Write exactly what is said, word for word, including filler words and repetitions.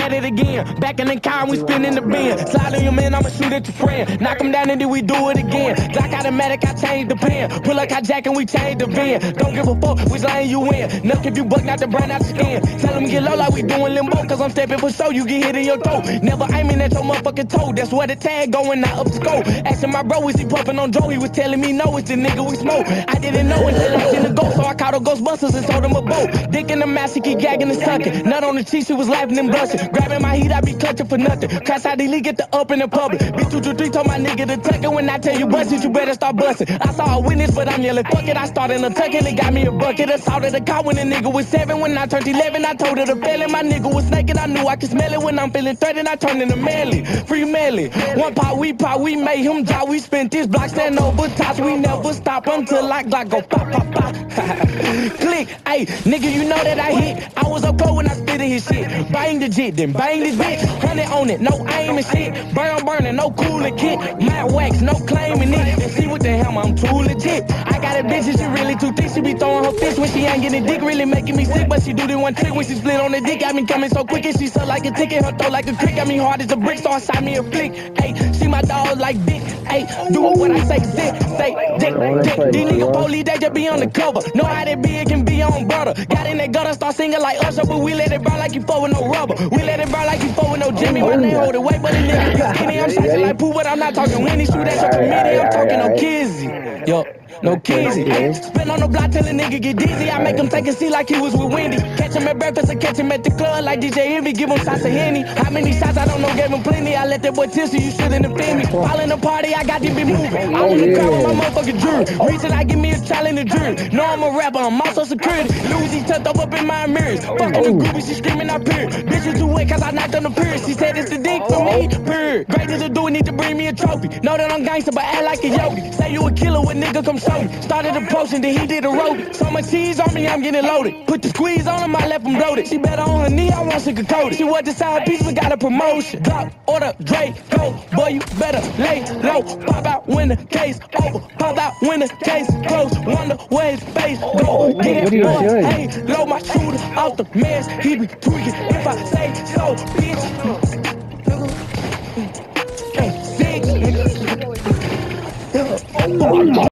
at it again. Back in the car, we spinning the bin. Slide on your man, I'ma shoot at your friend. Knock him down and then we do it again. Glock automatic, I change the pen. Pull up hijack and we change the van. Don't give a fuck which lane you in. Nuck if you buck, not the brain out the skin. Tell them get low like we doing limbo. Cause I'm stepping for show, you get hit in your toe. Never aiming at your motherfucking toe. That's where the tag going, not up the scope. Asking my bro, is he puffing on Joe? He was telling me no, it's the nigga we smoke. I didn't know until I seen the ghost, so I called the Ghostbusters and told him a boat. Dick in the mask, he keep gagging and sucking. Nut on the cheek, she was laughing and blushing. Grabbing my heat, I be clutching for nothing. Crash out the league, get the up in the public. Bitch, two, two, three, told my nigga to tuck it. When I tell you bust it, you better start busting. I saw a witness, but I'm yelling, fuck it. I started a tuck and it got me a bucket. Assaulted the car when the nigga was seven. When I turned eleven, I told her to fail it. My nigga was naked, I knew I could smell it. When I'm feeling threatened, I turned into Melly. Free Melly. One pot, we pop, we made him die. We spent this block, stand over tops. We never stop until I Glock go pop, pop, pop. Click, ayy, nigga, you know that I hit. I was up cold when I spit in his shit. Bang the jit, then bang this bitch. Hundred on it, no aim and shit. Burn, burning, no cooler kit. My wax, no claiming it. And see what the hell, I'm too legit. I got a bitch and she really too thick. She be throwing her fist when she ain't getting dick. Really making me sick, but she do the one trick when she split on the dick. Got me coming so quick and she suck like a ticket. Her throat like a crick. Got me hard as a brick, so I side me a flick. Ayy, she my dog like Dick. Ayy, do what I say, say, say, dick, dick. These niggas police, they just be on the cover. Know how that be, it can be on brother. Got in that gutter, start singing like Usher, but we let it burn like you fuck with no rubber. We let it burn like you fuck with no Jimmy. When they hold it weight, but the nigga get skinny. I'm shaking like poo, but I'm not talking Winnie. Shoot at your committee, I'm talking no Kizzy. Yo, no Kizzy. Ay, spin on the block till the nigga get dizzy. I make him take a seat like he was with Wendy. Catch him at breakfast and catch him at the club like D J Envy. Give him shots of Henny. How many shots I don't know, gave him plenty. I let that boy tipsy, you shouldn't offend me. All in the party, I got to be moving. I'm in the crowd with my motherfucking jury. Reason I give me a child in the jury. No, I'm a rapper, I'm also security. Louis tucked up up in my mirrors. Fucking the groupie, she screaming out period. Bitch, you too wet cause I knocked on the period. She said it's the dick for me, period. Greatest to do it, need to bring me a trophy. Know that I'm gangster, but act like a yogi. Say you a killer when nigga come show me. Started approaching, then he did a road. So much cheese on me, I'm getting loaded. Put the squeeze on him, I left him bloated. She better on her knee, I want sugar coated. She was the side piece, but got a promotion. Drop, order, Draco. Boy, you better lay low. Pop out when the case over. Pop out when the case closed. Wonder where his face go. Get it, boy, hey, low my shooter off the mess. He be tweaking if I say so, bitch. Six, nigga.